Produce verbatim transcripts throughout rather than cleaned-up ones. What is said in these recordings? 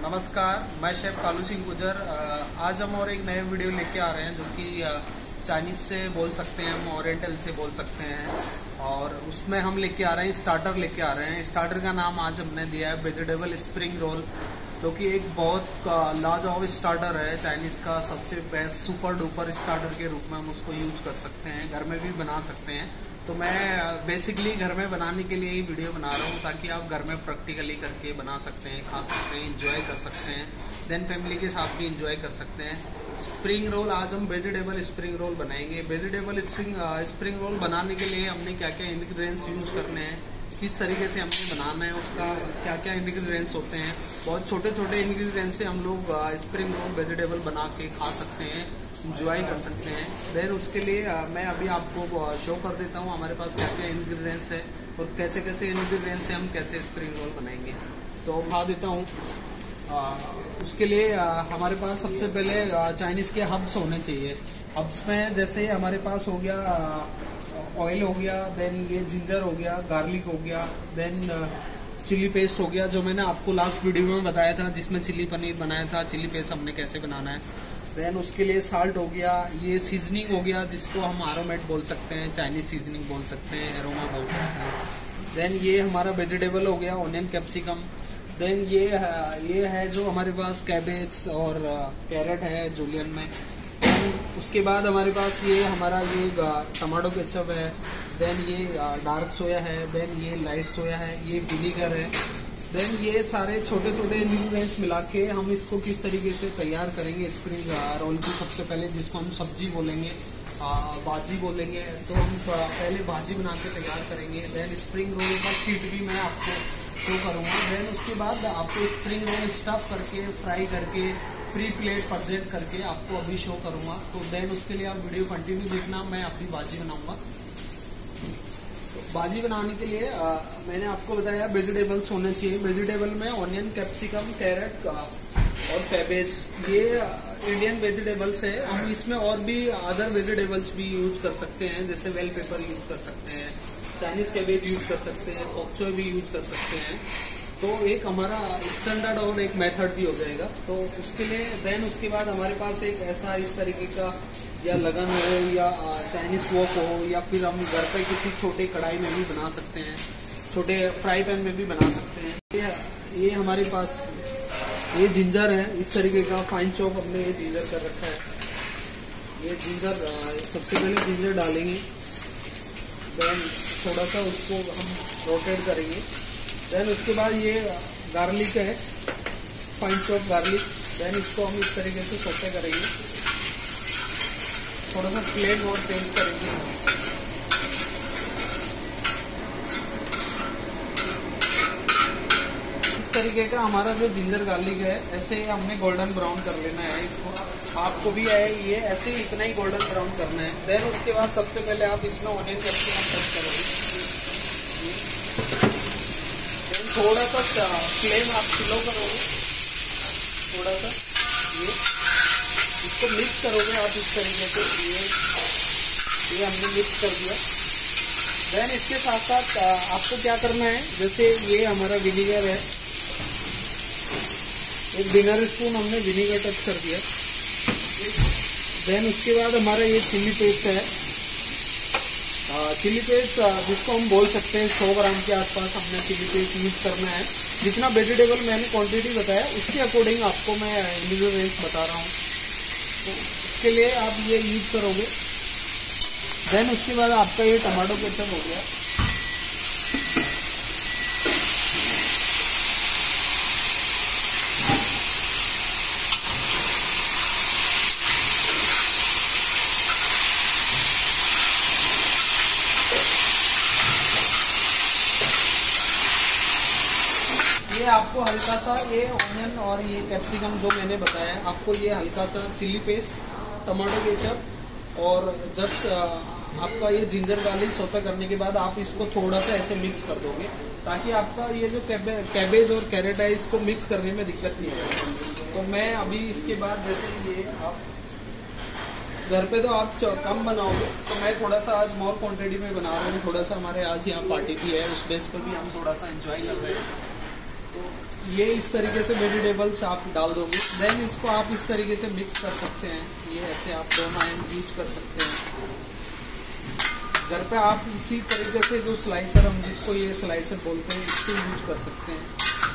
नमस्कार, मैं शेफ कालू सिंह गुजर। आज हम और एक नए वीडियो लेके आ रहे हैं जो कि चाइनीज़ से बोल सकते हैं, हम ओरिएंटल से बोल सकते हैं। और उसमें हम लेके आ रहे हैं स्टार्टर लेके आ रहे हैं। स्टार्टर का नाम आज हमने दिया है वेजिटेबल स्प्रिंग रोल, जो कि एक बहुत लाजवाब स्टार्टर है। चाइनीज़ का सबसे बेस्ट सुपर डुपर स्टार्टर के रूप में हम उसको यूज कर सकते हैं, घर में भी बना सकते हैं। तो मैं बेसिकली घर में बनाने के लिए ही वीडियो बना रहा हूँ, ताकि आप घर में प्रैक्टिकली करके बना सकते हैं, खा सकते हैं, इंजॉय कर सकते हैं, देन फैमिली के साथ भी इंजॉय कर सकते हैं। स्प्रिंग रोल आज हम वेजिटेबल स्प्रिंग रोल बनाएंगे। वेजिटेबल स्प्रिंग स्प्रिंग रोल बनाने के लिए हमने क्या क्या इंग्रेडिएंट्स यूज करने हैं, किस तरीके से हमने बनाना है, उसका क्या क्या इंग्रेडिएंट्स होते हैं। बहुत छोटे छोटे इंग्रेडिएंट्स से हम लोग स्प्रिंग रोल वेजिटेबल बना के खा सकते हैं, इंजॉय कर सकते हैं। देन उसके लिए आ, मैं अभी आपको शो कर देता हूँ हमारे पास क्या क्या इंग्रेडिएंट्स है और कैसे कैसे इंग्रेडिएंट्स से हम कैसे स्प्रिंग रोल बनाएंगे। तो खा देता हूँ। उसके लिए आ, हमारे पास सबसे पहले चाइनीज़ के हब्स होने चाहिए। हब्स में जैसे हमारे पास हो गया ऑयल हो गया, देन ये जिंजर हो गया, गार्लिक हो गया, देन चिली पेस्ट हो गया, जो मैंने आपको लास्ट वीडियो में बताया था, जिसमें चिली पनीर बनाया था। चिली पेस्ट हमने कैसे बनाना है। देन उसके लिए साल्ट हो गया, ये सीजनिंग हो गया, जिसको हम एरोमेट बोल सकते हैं, चाइनीज सीजनिंग बोल सकते हैं, एरोमा बोल सकते हैं। देन ये हमारा वेजिटेबल हो गया, ऑनियन कैप्सिकम। देन ये ये है जो हमारे पास कैबेज और कैरेट है जूलियन में। देन उसके बाद हमारे पास ये हमारा ये टमाटो केचप है। देन ये डार्क सोया है। देन ये लाइट सोया है। ये विनीगर है। देन ये सारे छोटे छोटे इंग्रेडिएंट्स मिला के हम इसको किस तरीके से तैयार करेंगे स्प्रिंग रोल की। सबसे पहले जिसको हम सब्जी बोलेंगे, भाजी बोलेंगे, तो हम पहले भाजी बना के तैयार करेंगे। देन स्प्रिंग रोल का शीट भी मैं आपको शो करूँगा। देन उसके बाद आपको स्प्रिंग रोल स्टफ करके फ्राई करके फ्री प्लेट प्रेजेंट करके आपको अभी शो करूँगा। तो देन उसके लिए आप वीडियो कंटिन्यू देखना, मैं अपनी भाजी बनाऊँगा। भाजी बनाने के लिए आ, मैंने आपको बताया वेजिटेबल्स होने चाहिए। वेजिटेबल में ऑनियन, कैप्सिकम, कैरेट और कैबेज, ये इंडियन वेजिटेबल्स है। हम इसमें और भी अदर वेजिटेबल्स भी यूज कर सकते हैं, जैसे बेल पेपर यूज कर सकते हैं, चाइनीज कैबेज यूज कर सकते हैं, पॉकचॉय भी यूज कर सकते हैं। तो एक हमारा स्टैंडर्ड और एक मेथड भी हो जाएगा। तो उसके लिए देन उसके बाद हमारे पास एक ऐसा इस तरीके का या लगन हो या चाइनीज वॉक हो, या फिर हम घर पे किसी छोटे कढ़ाई में भी बना सकते हैं, छोटे फ्राई पैन में भी बना सकते हैं। ये, ये हमारे पास ये जिंजर है, इस तरीके का फाइन चॉप हमने ये जिंजर कर रखा है। ये जिंजर सबसे पहले जिंजर डालेंगे, देन थोड़ा सा उसको हम रोटेट करेंगे। देन उसके बाद ये गार्लिक है, फाइन चॉप गार्लिक। देन इसको हम इस तरीके से सोटे करेंगे, थोड़ा सा फ्लेम और चेंज करेंगे। इस तरीके का हमारा जो जिंजर गार्लिक है, ऐसे हमने गोल्डन ब्राउन कर लेना है इसको। आपको भी है ये ऐसे ही इतना ही गोल्डन ब्राउन करना है। देन उसके बाद सबसे पहले आप इसमें ऑनियन कैप्सिकम टच करोगे। देन थोड़ा सा फ्लेम आप स्लो करोगे, थोड़ा सा ये इसको मिक्स करोगे आप इस तरीके से। ये ये हमने मिक्स कर दिया। देन इसके साथ साथ आपको क्या करना है, जैसे ये हमारा विनीगर है, एक डिनर स्पून हमने विनीगर टच कर दिया। देन उसके बाद हमारा ये चिली पेस्ट है, चिली पेस्ट जिसको हम बोल सकते हैं सौ ग्राम के आसपास हमने चिली पेस्ट यूज करना है। जितना वेजिटेबल मैंने क्वांटिटी बताया उसके अकॉर्डिंग आपको मैं इंग्रेडिएंट्स बता रहा हूँ, तो इसके लिए आप ये यूज करोगे। देन उसके बाद आपका ये टमाटो केचप हो गया। ये आपको हल्का सा ये ऑनियन और ये कैप्सिकम जो मैंने बताया, आपको ये हल्का सा चिली पेस्ट, टमाटो केचप और जस्ट आपका ये जिंजर गार्लिक सोता करने के बाद आप इसको थोड़ा सा ऐसे मिक्स कर दोगे, ताकि आपका ये जो कैबे, कैबेज और कैरेट है इसको मिक्स करने में दिक्कत नहीं आएगी। तो मैं अभी इसके बाद जैसे ये आप घर पे तो आप कम बनाओगे, तो मैं थोड़ा सा आज मोर क्वांटिटी में बना रहा हूँ। थोड़ा सा हमारे आज यहाँ पार्टी भी है, उस बेस पर भी हम थोड़ा सा एंजॉय कर रहे हैं। तो ये इस तरीके से वेजिटेबल्स आप डाल दोगे। देन इसको आप इस तरीके से मिक्स कर सकते हैं। ये ऐसे आप दोनों एंड यूज कर सकते हैं। घर पे आप इसी तरीके से जो स्लाइसर, हम जिसको ये स्लाइसर बोलते हैं, इसको यूज कर सकते हैं।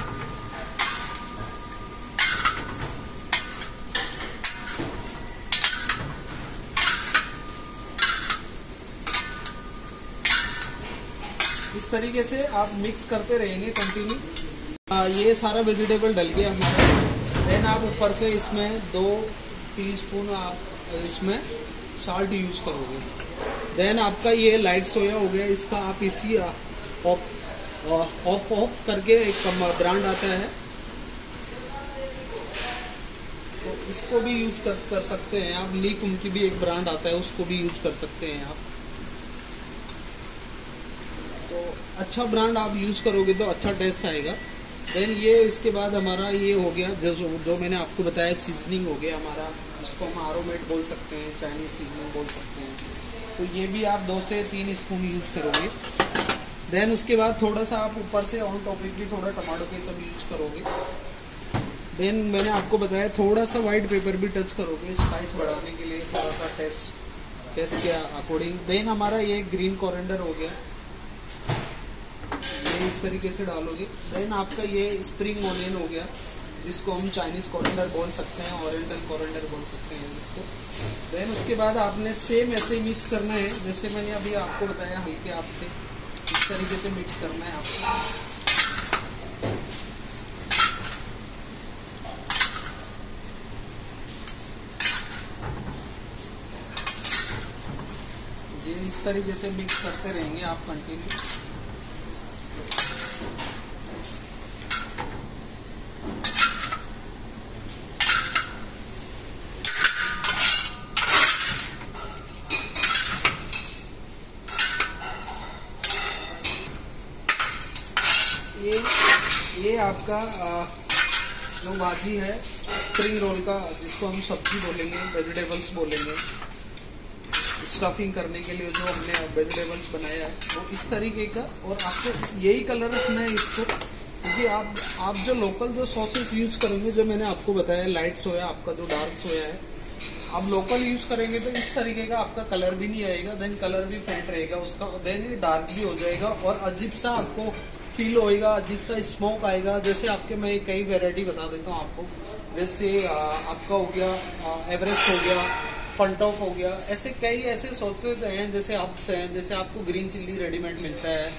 इस तरीके से आप मिक्स करते रहेंगे कंटिन्यू। ये सारा वेजिटेबल डल गया हमारा। देन आप ऊपर से इसमें दो टीस्पून आप इसमें साल्ट यूज करोगे। देन आपका ये लाइट सोया हो गया, इसका आप इसी ऑफ ऑफ ऑफ करके एक ब्रांड आता है, तो इसको भी यूज कर, कर सकते हैं आप। लीक उनकी भी एक ब्रांड आता है, उसको भी यूज कर सकते हैं आप। तो अच्छा ब्रांड आप यूज करोगे तो अच्छा टेस्ट आएगा। देन ये इसके बाद हमारा ये हो गया जो जो मैंने आपको बताया सीजनिंग हो गया हमारा, जिसको हम आरोमेट बोल सकते हैं, चाइनीज सीजनिंग बोल सकते हैं। तो ये भी आप दो से तीन स्पून यूज करोगे। देन उसके बाद थोड़ा सा आप ऊपर से ऑन टॉपिक भी थोड़ा टमाटो केचप यूज करोगे। देन मैंने आपको बताया थोड़ा सा वाइट पेपर भी टच करोगे स्पाइस बढ़ाने के लिए, थोड़ा सा टेस्ट टेस्ट के अकॉर्डिंग। देन हमारा ये ग्रीन कोरिएंडर हो गया, इस तरीके से डालोगे। देन आपका ये स्प्रिंग ऑनियन हो गया, जिसको हम चाइनीज कोरिएंडर बोल सकते हैं, ओरिएंटल कोरिएंडर बोल सकते हैं इसको। देन उसके बाद आपने सेम ऐसे ही मिक्स करना है जैसे मैंने अभी आपको बताया, हल्के हाथ से इस तरीके से मिक्स करना है आपको। ये इस तरीके से मिक्स करते रहेंगे आप कंटिन्यू। ये ये आपका जो भाजी है स्प्रिंग रोल का, जिसको हम सब्जी बोलेंगे, वेजिटेबल्स बोलेंगे, स्टफिंग करने के लिए जो हमने वेजिटेबल्स बनाया है वो इस तरीके का। और आपको यही कलर रखना है इसको, क्योंकि आप आप जो लोकल जो सॉसेस यूज करेंगे, जो मैंने आपको बताया लाइट सोया, आपका जो डार्क सोया है, आप लोकल यूज करेंगे तो इस तरीके का आपका कलर भी नहीं आएगा। देन कलर भी फेंट रहेगा उसका, देन ये डार्क भी हो जाएगा और अजीब सा आपको फील होएगा, अजीब सा स्मोक आएगा। जैसे आपके मैं कई वैरायटी बता देता हूँ आपको, जैसे आपका हो गया एवरेस्ट हो गया, फंटॉप हो गया, ऐसे कई ऐसे सॉसेज हैं, जैसे हब्स हैं, जैसे आपको ग्रीन चिल्ली रेडीमेड मिलता है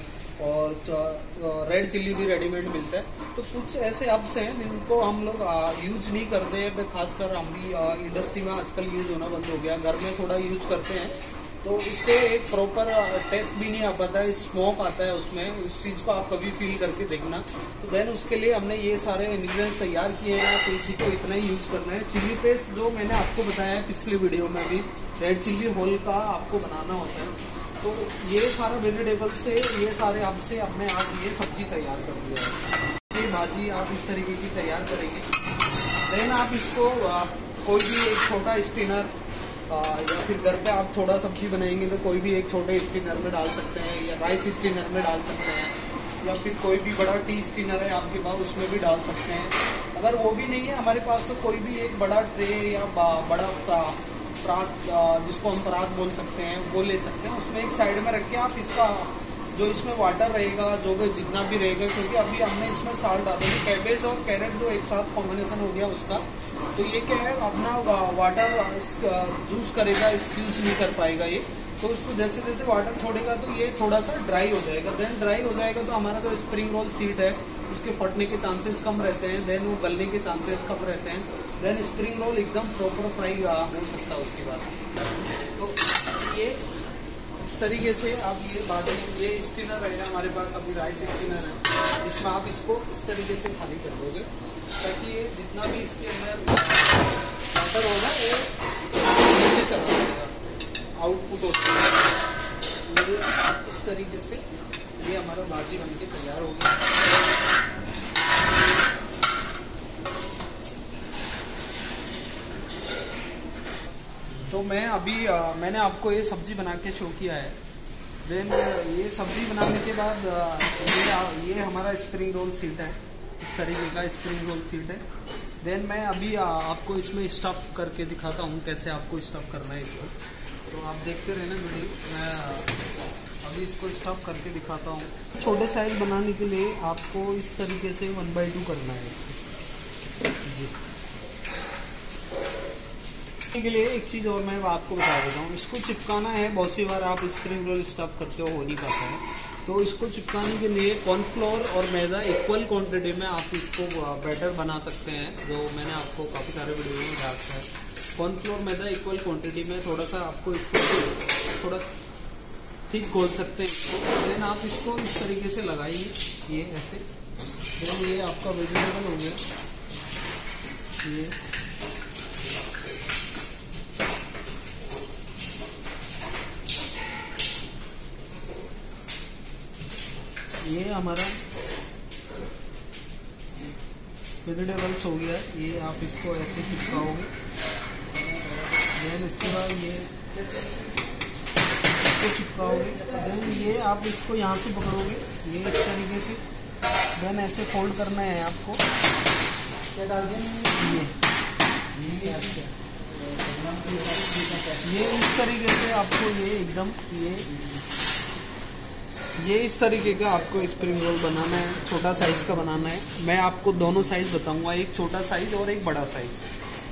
और रेड चिल्ली भी रेडीमेड मिलता है। तो कुछ ऐसे हब्स हैं जिनको हम लोग यूज नहीं करते हैं, खासकर हम भी इंडस्ट्री में आजकल यूज होना बंद हो गया, घर में थोड़ा यूज करते हैं, तो उससे एक प्रॉपर टेस्ट भी नहीं आ पाता है, स्मोक आता है उसमें। उस चीज़ को आप कभी फील करके देखना। तो देन उसके लिए हमने ये सारे इंग्रेडिएंट्स तैयार किए हैं, तो इसी को इतना ही यूज करना है। चिल्ली पेस्ट जो मैंने आपको बताया है पिछले वीडियो में भी, रेड चिल्ली होल का आपको बनाना होता है। तो ये सारा वेजिटेबल से, ये सारे अब से हमने आज ये सब्जी तैयार कर दिया है। ये भाजी आप इस तरीके की तैयार करेंगे। देन आप इसको कोई भी एक छोटा स्टीनर या फिर घर पे आप थोड़ा सब्जी बनाएंगे तो कोई भी एक छोटे स्टीनर में डाल सकते हैं, या राइस स्टीनर में डाल सकते हैं, या फिर कोई भी बड़ा टी स्टीनर है आपके पास, उसमें भी डाल सकते हैं। अगर वो भी नहीं है हमारे पास तो कोई भी एक बड़ा ट्रे या बड़ा परात, जिसको हम परात बोल सकते हैं, वो ले सकते हैं। उसमें एक साइड में रख के आप इसका जो इसमें वाटर रहेगा, जो भी जितना भी रहेगा, क्योंकि अभी हमने इसमें साल्ट डाला है, कैबेज और कैरेट जो एक साथ कॉम्बिनेशन हो गया उसका, तो ये क्या है अपना वाटर जूस करेगा, स्क्यूज नहीं कर पाएगा ये। तो उसको जैसे जैसे वाटर छोड़ेगा तो ये थोड़ा सा ड्राई हो जाएगा। देन ड्राई हो जाएगा तो हमारा जो स्प्रिंग रोल सीट है उसके फटने के चांसेस कम रहते हैं, देन वो गलने के चांसेस कम रहते हैं। देन स्प्रिंग रोल एकदम प्रॉपर फ्राई हो सकता है उसके बाद। तो ये इस तरीके से आप ये भाजी, ये स्टीनर रहेगा हमारे पास, अभी राइस स्टीनर है, इसमें आप इसको इस तरीके से खाली कर दोगे, ताकि ये जितना भी इसके अंदर वाटर होगा वो नीचे चला जाएगा, आउटपुट होता है। ये इस तरीके से ये हमारा भाजी बनके तैयार हो गया। तो मैं अभी आ, मैंने आपको ये सब्ज़ी बना के शो किया है। देन ये सब्ज़ी बनाने के बाद ये ये हमारा स्प्रिंग रोल सीट है, इस तरीके का स्प्रिंग रोल सीट है। देन मैं अभी आपको इसमें स्टफ़ करके दिखाता हूँ कैसे आपको स्टफ़ करना है इसको। तो आप देखते रहना वीडियो, मैं अभी इसको स्टफ़ करके दिखाता हूँ। छोटे साइज बनाने के लिए आपको इस तरीके से वन बाई टू करना है जी। के लिए एक चीज़ और मैं आपको बता देता हूँ, इसको चिपकाना है। बहुत सी बार आप स्प्रिंग रोल स्टफ़ करते हो हो नहीं पाता है, तो इसको चिपकाने के लिए कॉर्नफ्लोर और मैदा इक्वल क्वांटिटी में आप इसको बैटर बना सकते हैं, जो मैंने आपको काफ़ी सारे वीडियो में बताया है। कॉर्नफ्लोर मैदा इक्वल क्वांटिटी में थोड़ा सा आपको इसको थोड़ा ठीक घोल सकते हैं इसको। देन आप इसको इस तरीके से लगाइए, ये ऐसे। देन ये आपका वेजिटेबल हो गया, ये ये हमारा वेजिटेबल्स हो गया। ये आप इसको ऐसे चिपकाओगे। देन इसके बाद ये इसको चिपकाओगे। देन ये आप इसको यहाँ से पकड़ोगे, ये इस तरीके से। देन ऐसे फोल्ड करना है आपको। क्या डाल दिया ये ये इस तरीके से आपको ये एकदम ये ये इस तरीके का आपको स्प्रिंग रोल बनाना है। छोटा साइज़ का बनाना है। मैं आपको दोनों साइज़ बताऊंगा, एक छोटा साइज़ और एक बड़ा साइज़।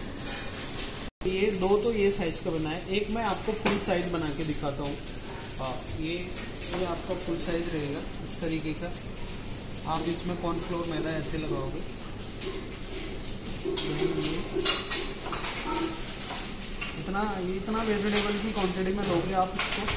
ये दो तो ये साइज़ का बना है, एक मैं आपको फुल साइज़ बना के दिखाता हूँ। हाँ, ये ये आपका फुल साइज़ रहेगा इस तरीके का। आप इसमें कॉर्नफ्लोर मैदा ऐसे लगाओगे। इतना इतना वेजिटेबल की क्वांटिटी में लोगे आप इसको।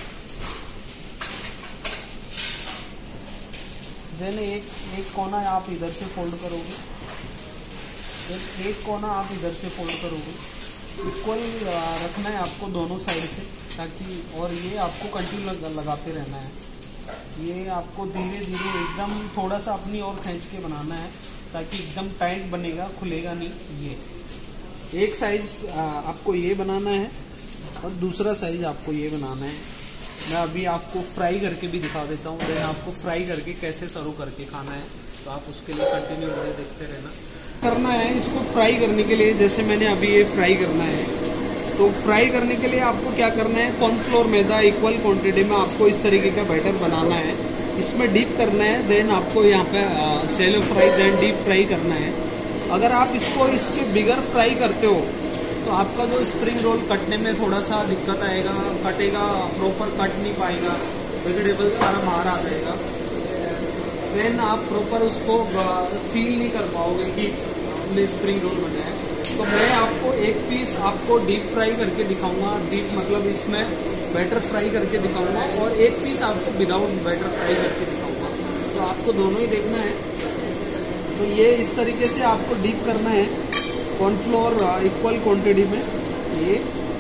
देन एक एक कोना आप इधर से फोल्ड करोगे। देन एक कोना आप इधर से फोल्ड करोगे। इक्वल रखना है आपको दोनों साइड से, ताकि और ये आपको कंटिन्यू लग, लगाते रहना है। ये आपको धीरे धीरे एकदम थोड़ा सा अपनी ओर खींच के बनाना है, ताकि एकदम टाइट बनेगा, खुलेगा नहीं। ये एक साइज़ आपको ये बनाना है और दूसरा साइज़ आपको ये बनाना है। मैं अभी आपको फ्राई करके भी दिखा देता हूँ। देन आपको फ्राई करके कैसे सर्व करके खाना है, तो आप उसके लिए कंटिन्यू वीडियो देखते रहना। करना है इसको फ्राई करने के लिए, जैसे मैंने अभी ये फ्राई करना है, तो फ्राई करने के लिए आपको क्या करना है, कॉर्नफ्लोर मैदा इक्वल क्वांटिटी में आपको इस तरीके का बैटर बनाना है। इसमें डीप करना है। देन आपको यहाँ पे shallow fry then deep fry करना है। अगर आप इसको इसके बिगर फ्राई करते हो तो आपका जो स्प्रिंग रोल कटने में थोड़ा सा दिक्कत आएगा, कटेगा, प्रॉपर कट नहीं पाएगा, वेजिटेबल सारा बाहर आ जाएगा। देन आप प्रॉपर उसको फील नहीं कर पाओगे कि हमने स्प्रिंग रोल बनाया है। तो मैं आपको एक पीस आपको डीप फ्राई करके दिखाऊंगा। डीप मतलब इसमें बैटर फ्राई करके दिखाऊंगा, और एक पीस आपको विदाउट बैटर फ्राई करके दिखाऊंगा। तो आपको दोनों ही देखना है। तो ये इस तरीके से आपको डीप करना है कॉर्नफ्लोर इक्वल क्वांटिटी में। ये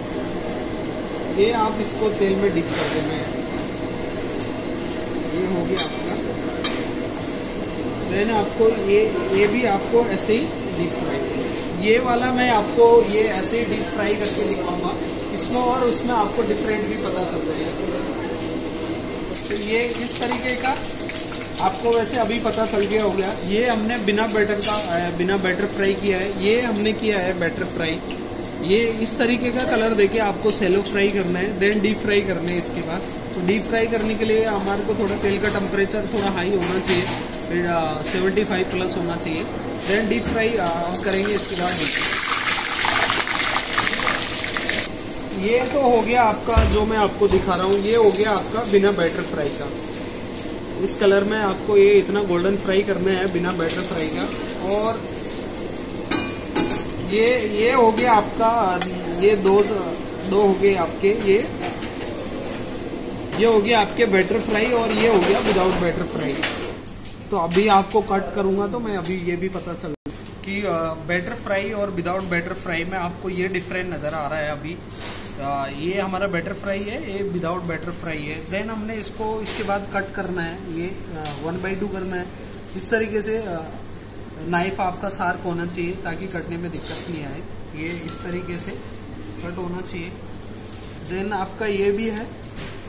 ये आप इसको तेल में डीप कर देना है। ये हो गया आपका। देन आपको ये ये भी आपको ऐसे ही डीप फ्राई। ये वाला मैं आपको ये ऐसे ही डीप फ्राई करके दिखाऊंगा। इसमें और उसमें आपको डिफरेंट भी पता चल जाएगा। तो ये इस तरीके का आपको वैसे अभी पता चल गया होगा। ये हमने बिना बैटर का बिना बैटर फ्राई किया है। ये हमने किया है बैटर फ्राई। ये इस तरीके का कलर देके आपको सेलो फ्राई करना है। देन डीप फ्राई करना है इसके बाद। तो डीप फ्राई करने के लिए हमारे को थोड़ा तेल का टेम्परेचर थोड़ा हाई होना चाहिए, फिर सेवेंटी फाइव प्लस होना चाहिए। देन डीप फ्राई करेंगे इसके बाद। ये तो हो गया आपका जो मैं आपको दिखा रहा हूँ, ये हो गया आपका बिना बैटर फ्राई का। इस कलर में आपको ये इतना गोल्डन फ्राई करना है बिना बैटर फ्राई का। और ये ये हो गया आपका, ये दो दो हो गए आपके, ये ये हो गया आपके बैटर फ्राई, और ये हो गया विदाउट बैटर फ्राई। तो अभी आपको कट करूंगा तो मैं अभी ये भी पता चल कि बैटर फ्राई और विदाउट बैटर फ्राई में आपको ये डिफरेंट नज़र आ रहा है। अभी आ, ये हमारा बैटर फ्राई है, ये विदाउट बैटर फ्राई है। देन हमने इसको इसके बाद कट करना है। ये वन बाई टू करना है। इस तरीके से नाइफ आपका शार्प होना चाहिए ताकि कटने में दिक्कत नहीं आए। ये इस तरीके से कट होना चाहिए। देन आपका ये भी है,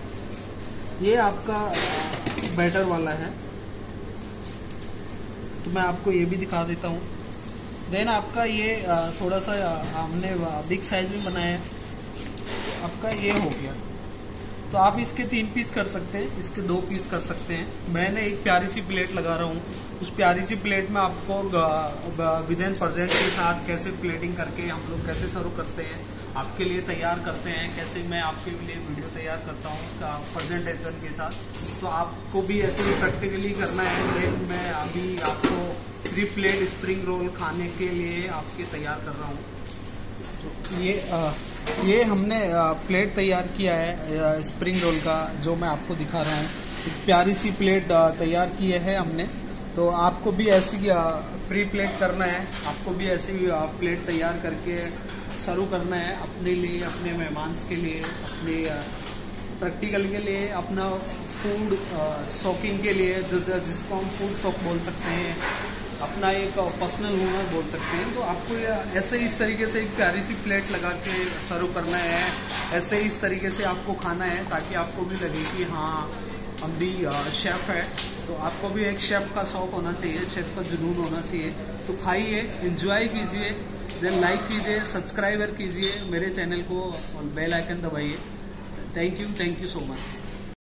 ये आपका बैटर वाला है। तो मैं आपको ये भी दिखा देता हूँ। देन आपका ये थोड़ा सा हमने बिग साइज में बनाया है, आपका ये हो गया। तो आप इसके तीन पीस कर सकते हैं, इसके दो पीस कर सकते हैं। मैंने एक प्यारी सी प्लेट लगा रहा हूँ, उस प्यारी सी प्लेट में आपको विद इन प्रेजेंट के साथ कैसे प्लेटिंग करके हम लोग कैसे सर्व करते हैं, आपके लिए तैयार करते हैं, कैसे मैं आपके लिए वीडियो तैयार करता हूँ प्रेजेंटेशन के साथ। तो आपको भी ऐसे ही प्रैक्टिकली करना है। देन मैं अभी आपको थ्री प्लेट स्प्रिंग रोल खाने के लिए आपके तैयार कर रहा हूँ। तो ये आ, ये हमने प्लेट तैयार किया है स्प्रिंग रोल का, जो मैं आपको दिखा रहा हूँ। एक प्यारी सी प्लेट तैयार की है हमने। तो आपको भी ऐसी प्री प्लेट करना है, आपको भी ऐसी प्लेट तैयार करके सर्व करना है अपने लिए, अपने मेहमान के लिए, अपने प्रैक्टिकल के लिए, अपना फूड शॉकिंग के लिए, जिसको हम फूड शॉक बोल सकते हैं, अपना एक पर्सनल हुनर बोल सकते हैं। तो आपको ऐसे ही इस तरीके से एक प्यारी सी प्लेट लगा के सर्व करना है, ऐसे ही इस तरीके से आपको खाना है, ताकि आपको भी लगे कि हाँ हम भी शेफ़ है। तो आपको भी एक शेफ़ का शौक़ होना चाहिए, शेफ़ का जुनून होना चाहिए। तो खाइए, एंजॉय कीजिए, देन लाइक कीजिए, सब्सक्राइबर कीजिए मेरे चैनल को और बेल आइकन दबाइए। Thank you, thank you so much.